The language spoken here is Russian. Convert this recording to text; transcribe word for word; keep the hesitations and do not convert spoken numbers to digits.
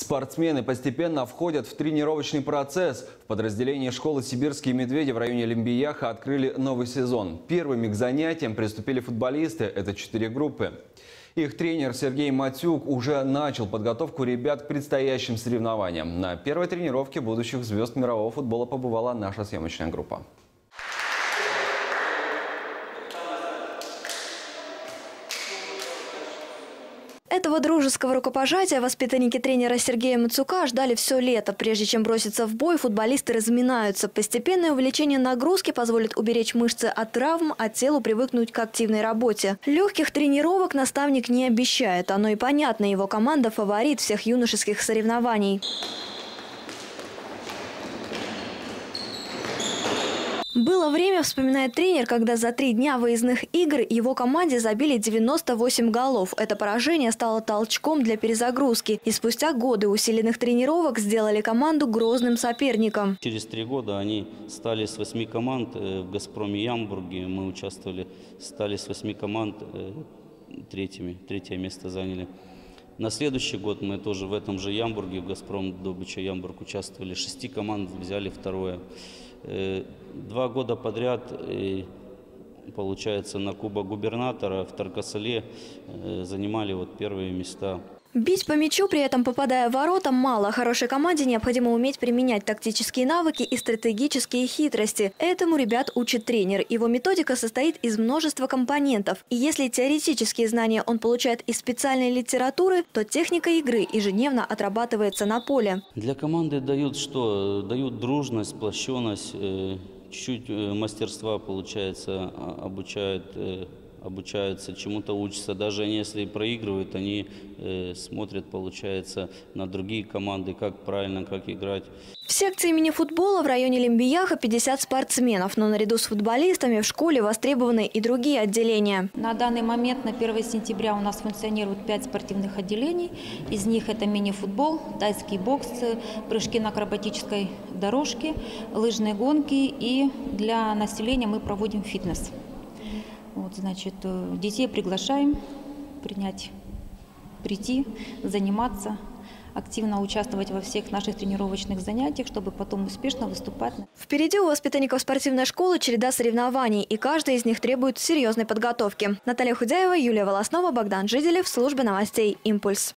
Спортсмены постепенно входят в тренировочный процесс. В подразделении школы «Сибирские медведи» в районе Лимбияха открыли новый сезон. Первыми к занятиям приступили футболисты. Это четыре группы. Их тренер Сергей Матюк уже начал подготовку ребят к предстоящим соревнованиям. На первой тренировке будущих звезд мирового футбола побывала наша съемочная группа. Этого дружеского рукопожатия воспитанники тренера Сергея Матюка ждали все лето. Прежде чем броситься в бой, футболисты разминаются. Постепенное увеличение нагрузки позволит уберечь мышцы от травм, а телу привыкнуть к активной работе. Легких тренировок наставник не обещает. Оно и понятно, его команда – фаворит всех юношеских соревнований. Было время, вспоминает тренер, когда за три дня выездных игр его команде забили девяносто восемь голов. Это поражение стало толчком для перезагрузки. И спустя годы усиленных тренировок сделали команду грозным соперником. Через три года они стали с восьми команд в «Газпроме» Ямбурге. Мы участвовали, стали с восьми команд третьими, третье место заняли. На следующий год мы тоже в этом же Ямбурге, в «Газпром» Добыча Ямбург, участвовали. Шести команд взяли второе. Два года подряд, получается, на Кубок губернатора в Тарко-Сале занимали вот первые места. Бить по мячу, при этом попадая в ворота, мало. Хорошей команде необходимо уметь применять тактические навыки и стратегические хитрости. Этому ребят учит тренер. Его методика состоит из множества компонентов. И если теоретические знания он получает из специальной литературы, то техника игры ежедневно отрабатывается на поле. Для команды дают что? Дают дружность, сплощенность, чуть-чуть мастерства, получается, обучают. обучаются, чему-то учатся. Даже если проигрывают, они э, смотрят, получается, на другие команды, как правильно, как играть. В секции мини-футбола в районе Лимбияха пятьдесят спортсменов, но наряду с футболистами в школе востребованы и другие отделения. На данный момент, на первое сентября, у нас функционирует пять спортивных отделений. Из них это мини-футбол, тайский бокс, прыжки на акробатической дорожке, лыжные гонки, и для населения мы проводим фитнес. Вот, значит, детей приглашаем принять, прийти, заниматься, активно участвовать во всех наших тренировочных занятиях, чтобы потом успешно выступать. Впереди у воспитанников спортивной школы череда соревнований, и каждый из них требует серьезной подготовки. Наталья Худяева, Юлия Волоснова, Богдан Жиделев, служба новостей «Импульс».